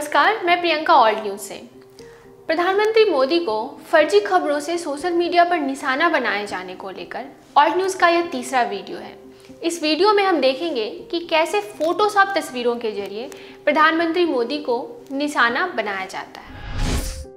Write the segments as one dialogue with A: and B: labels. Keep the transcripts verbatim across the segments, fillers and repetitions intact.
A: नमस्कार, मैं Priyanka alt news से। प्रधानमंत्री मोदी को फर्जी खबरों से सोशल मीडिया पर निशाना बनाए जाने को लेकर ऑल्ट न्यूज़ का यह तीसरा वीडियो है। इस वीडियो में हम देखेंगे कि कैसे फोटोशॉप तस्वीरों के जरिए प्रधानमंत्री मोदी को निशाना बनाया जाता है।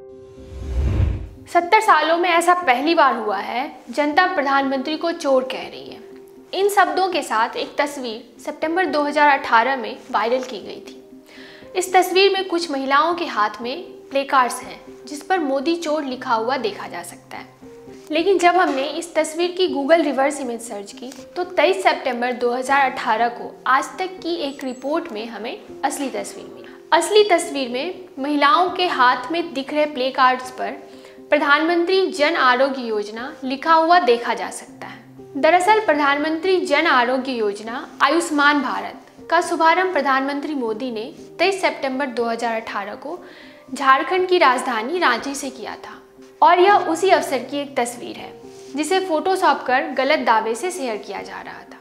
A: सत्तर सालों में ऐसा पहली बार हुआ है, जनता प्रधानमंत्री को चोर कह रही है। इन शब्दों के साथ एक तस्वीर सितंबर दो हज़ार अठारह में वायरल की गई थी। इस तस्वीर में कुछ महिलाओं के हाथ में प्लेकार्ड्स हैं जिस पर मोदी चोर लिखा हुआ देखा जा सकता है। लेकिन जब हमने इस तस्वीर की गूगल रिवर्स इमेज सर्च की तो तेईस सितंबर दो हज़ार अठारह को आज तक की एक रिपोर्ट में हमें असली तस्वीर मिली। असली तस्वीर में महिलाओं के हाथ में दिख रहे प्लेकार्ड्स पर प्रधानमंत्री जन आरोग्य योजना लिखा हुआ देखा जा सकता है। दरअसल प्रधानमंत्री जन आरोग्य योजना आयुष्मान भारत का शुभारंभ प्रधानमंत्री मोदी ने तेईस सितंबर दो हज़ार अठारह को झारखंड की राजधानी रांची से किया था और यह उसी अवसर की एक तस्वीर है जिसे फोटोशॉप कर गलत दावे से शेयर किया जा रहा था।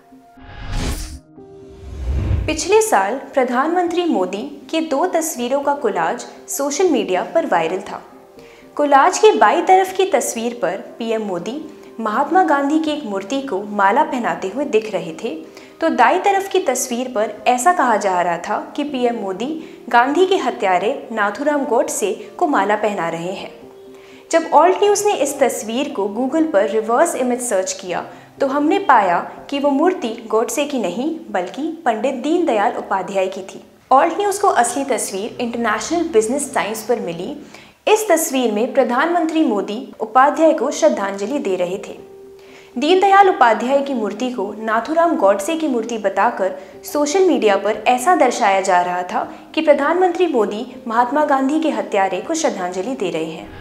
B: पिछले साल प्रधानमंत्री मोदी की दो तस्वीरों का कोलाज सोशल मीडिया पर वायरल था। कोलाज के बाईं तरफ की तस्वीर पर पीएम मोदी महात्मा गांधी की एक मूर्ति को माला पहनाते हुए दिख रहे थे, तो दाईं तरफ की तस्वीर पर ऐसा कहा जा रहा था कि पीएम मोदी गांधी के हत्यारे नाथूराम गोडसे को माला पहना रहे हैं। जब ऑल्ट न्यूज़ ने इस तस्वीर को गूगल पर रिवर्स इमेज सर्च किया तो हमने पाया कि वो मूर्ति गोडसे की नहीं बल्कि पंडित दीनदयाल उपाध्याय की थी। ऑल्ट न्यूज़ को असली तस्वीर इंटरनेशनल बिजनेस टाइम्स पर मिली। इस तस्वीर में प्रधानमंत्री मोदी उपाध्याय को श्रद्धांजलि दे रहे थे। दीनदयाल उपाध्याय की मूर्ति को नाथूराम गोडसे की मूर्ति बताकर सोशल मीडिया पर ऐसा दर्शाया जा रहा था कि प्रधानमंत्री मोदी महात्मा गांधी के हत्यारे को श्रद्धांजलि दे रहे हैं।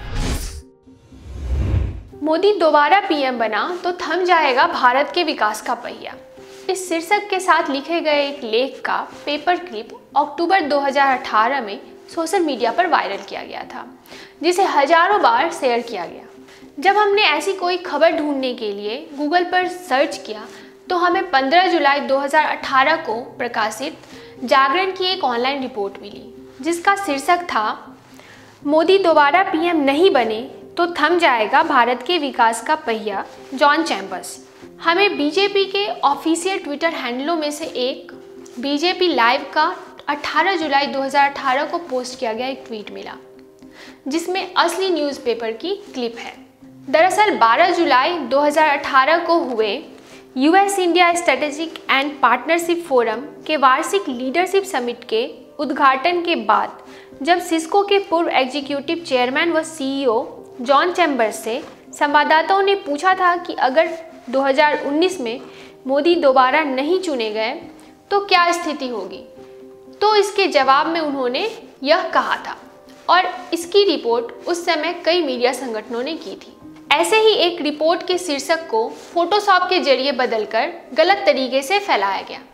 A: मोदी दोबारा पीएम बना तो थम जाएगा भारत के विकास का पहिया। इस शीर्षक के साथ लिखे गए एक लेख का पेपर क्लिप अक्टूबर दो हज़ार अठारह में सोशल मीडिया पर वायरल किया गया था, जिसे हजारों बार शेयर किया गया। जब हमने ऐसी कोई खबर ढूंढने के लिए गूगल पर सर्च किया तो हमें पंद्रह जुलाई दो हज़ार अठारह को प्रकाशित जागरण की एक ऑनलाइन रिपोर्ट मिली जिसका शीर्षक था, मोदी दोबारा पीएम नहीं बने तो थम जाएगा भारत के विकास का पहिया, जॉन चैम्बर्स। हमें बीजेपी के ऑफिशियल ट्विटर हैंडलों में से एक बीजेपी लाइव का अठारह जुलाई दो हज़ार अठारह को पोस्ट किया गया एक ट्वीट मिला जिसमें असली न्यूज़पेपर की क्लिप है। दरअसल बारह जुलाई दो हज़ार अठारह को हुए US India strategic and partnership forum के वार्षिक लीडरशिप समिट के उद्घाटन के बाद जब सिस्को के पूर्व एग्जीक्यूटिव चेयरमैन व सीईओ जॉन चैम्बर्स से संवाददाताओं ने पूछा था कि अगर दो हज़ार उन्नीस में मोदी दोबारा नहीं चुने गए तो क्या स्थिति होगी, तो इसके जवाब में उन्होंने यह कहा था और इसकी रिपोर्ट उस समय कई मीडिया संगठनों ने की थी। ऐसे ही एक रिपोर्ट के शीर्षक को फोटोशॉप के जरिए बदलकर गलत तरीके से फैलाया गया।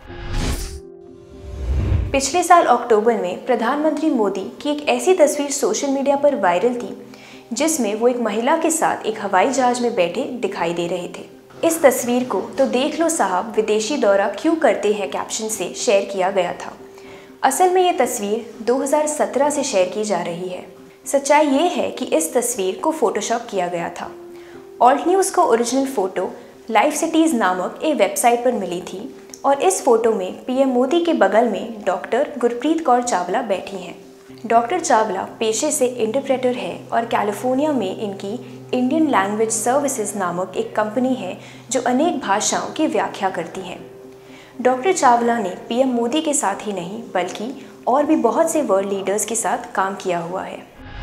B: पिछले साल अक्टूबर में प्रधानमंत्री मोदी की एक ऐसी तस्वीर सोशल मीडिया पर वायरल थी जिसमें वो एक महिला के साथ एक हवाई जहाज में बैठे दिखाई दे रहे थे। इस तस्वीर को तो देख लो साहब विदेशी दौरा क्यों करते हैं कैप्शन से शेयर किया गया था। असल में ये तस्वीर दो हज़ार सत्रह से शेयर की जा रही है। सच्चाई ये है कि इस तस्वीर को फोटोशॉप किया गया था। ऑल्ट न्यूज़ को ओरिजिनल फ़ोटो लाइव सिटीज़ नामक एक वेबसाइट पर मिली थी और इस फोटो में पीएम मोदी के बगल में डॉक्टर गुरप्रीत कौर चावला बैठी हैं। डॉक्टर चावला पेशे से इंटरप्रेटर है और कैलिफोर्निया में इनकी इंडियन लैंग्वेज सर्विसेज नामक एक कंपनी है जो अनेक भाषाओं की व्याख्या करती है। डॉक्टर चावला ने पीएम मोदी के साथ ही नहीं बल्कि और भी बहुत से वर्ल्ड लीडर्स के साथ काम किया हुआ है।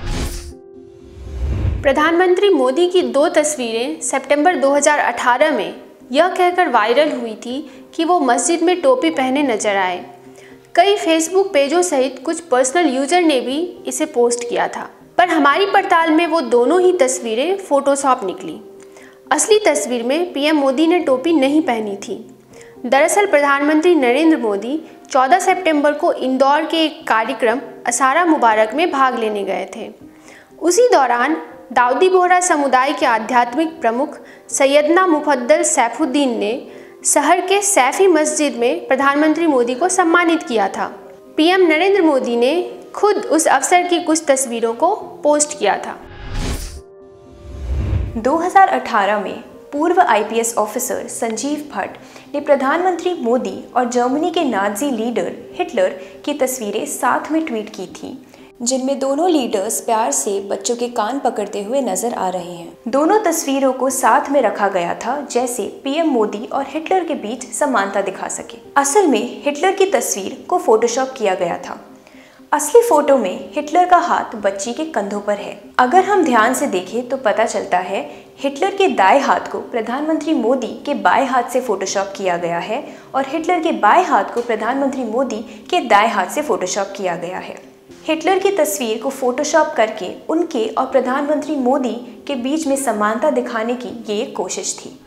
A: प्रधानमंत्री मोदी की दो तस्वीरें सितंबर दो हज़ार अठारह में यह कहकर वायरल हुई थी कि वो मस्जिद में टोपी पहने नजर आए। कई फेसबुक पेजों सहित कुछ पर्सनल यूजर ने भी इसे पोस्ट किया था, पर हमारी पड़ताल में वो दोनों ही तस्वीरें फोटोशॉप निकली। असली तस्वीर में पीएम मोदी ने टोपी नहीं पहनी थी। दरअसल प्रधानमंत्री नरेंद्र मोदी चौदह सितंबर को इंदौर के एक कार्यक्रम असारा मुबारक में भाग लेने गए थे। उसी दौरान दाऊदी बोहरा समुदाय के आध्यात्मिक प्रमुख सैयदना मुफद्दल सैफुद्दीन ने शहर के सैफी मस्जिद में प्रधानमंत्री मोदी को सम्मानित किया था। पीएम नरेंद्र मोदी ने खुद उस अवसर की कुछ तस्वीरों को पोस्ट किया था।
B: दो हज़ार अठारह में पूर्व I P S officer Sanjiv Bhatt ने प्रधानमंत्री मोदी और जर्मनी के नाज़ी लीडर हिटलर की तस्वीरें साथ में ट्वीट की थीं, जिनमें दोनों लीडर्स प्यार से बच्चों के कान पकड़ते हुए नजर आ रहे हैं। दोनों तस्वीरों को साथ में रखा गया था जैसे पीएम मोदी और हिटलर के बीच समानता दिखा सके। असल में हिटलर की तस्वीर को फोटोशॉप किया गया था। असली फोटो में हिटलर का हाथ बच्ची के कंधों पर है। अगर हम ध्यान से देखें तो पता चलता है हिटलर के दाएं हाथ को प्रधानमंत्री मोदी के बाएं हाथ से फोटोशॉप किया गया है और हिटलर के बाएं हाथ को प्रधानमंत्री मोदी के दाएं हाथ से फोटोशॉप किया गया है। हिटलर की तस्वीर को फोटोशॉप करके उनके और प्रधानमंत्री मोदी के बीच में समानता दिखाने की ये एक कोशिश थी।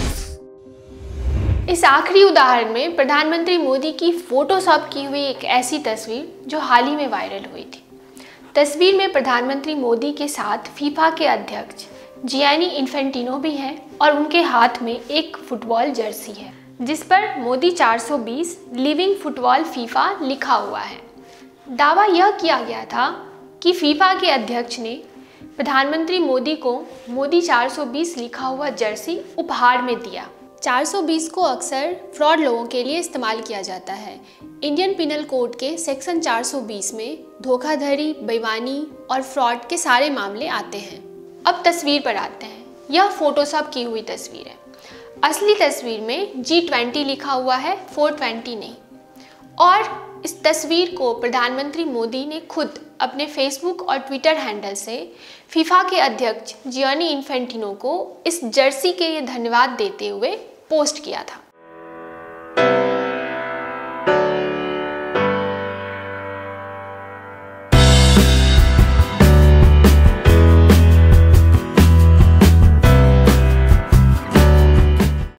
A: इस आखिरी उदाहरण में प्रधानमंत्री मोदी की फोटोशॉप की हुई एक ऐसी तस्वीर जो हाल ही में वायरल हुई थी। तस्वीर में प्रधानमंत्री मोदी के साथ फीफा के अध्यक्ष जियानी इन्फेंटिनो भी हैं और उनके हाथ में एक फुटबॉल जर्सी है जिस पर मोदी चार सौ बीस लिविंग फुटबॉल फीफा लिखा हुआ है। दावा यह किया गया था कि फीफा के अध्यक्ष ने प्रधानमंत्री मोदी को मोदी चार सौ बीस लिखा हुआ जर्सी उपहार में दिया। चार सौ बीस को अक्सर फ्रॉड लोगों के लिए इस्तेमाल किया जाता है। इंडियन पिनल कोड के सेक्शन चार सौ बीस में धोखाधड़ी, बेईमानी और फ्रॉड के सारे मामले आते हैं। अब तस्वीर पर आते हैं। यह फोटोशॉप की हुई तस्वीर है। असली तस्वीर में जी ट्वेंटी लिखा हुआ है, फोर ट्वेंटी नहीं। और इस तस्वीर को प्रधानमंत्री मोदी ने खुद अपने फेसबुक और ट्विटर हैंडल से फीफा के अध्यक्ष जियानी इन्फेंटिनो को इस जर्सी के लिए धन्यवाद देते हुए पोस्ट किया था।